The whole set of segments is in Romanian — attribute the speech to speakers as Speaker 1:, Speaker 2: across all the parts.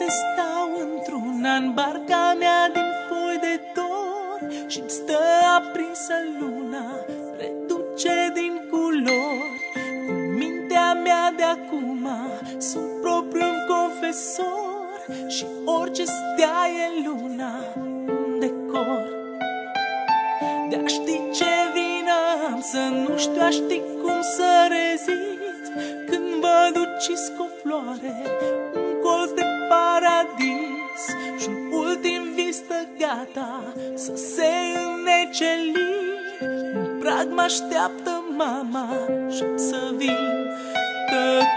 Speaker 1: stau într-una în barca mea din foi de dor și-mi stă aprinsă luna, reduce din culori. Cu mintea mea de acum sunt propriul confesor și orice stea e luna în decor. De-a ști ce vină am, să nu știu, a ști cum să rezist când văd ucis cu o floare un colț de paradis și un ultim vis stă gata să se înnece lin. În prag mă așteaptă mama și să vin tăcut.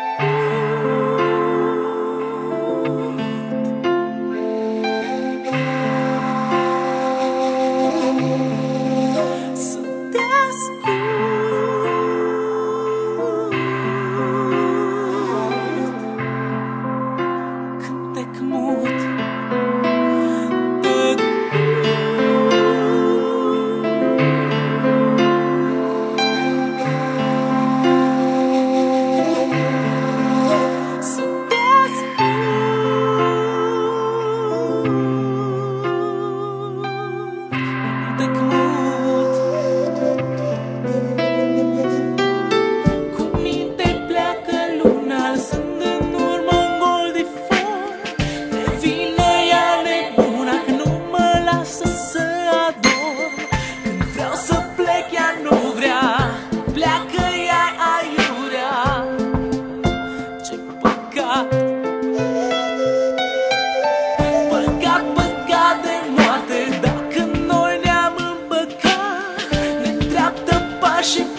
Speaker 1: Păcat de moarte, dacă noi ne-am împăcat, ne treaptă pașii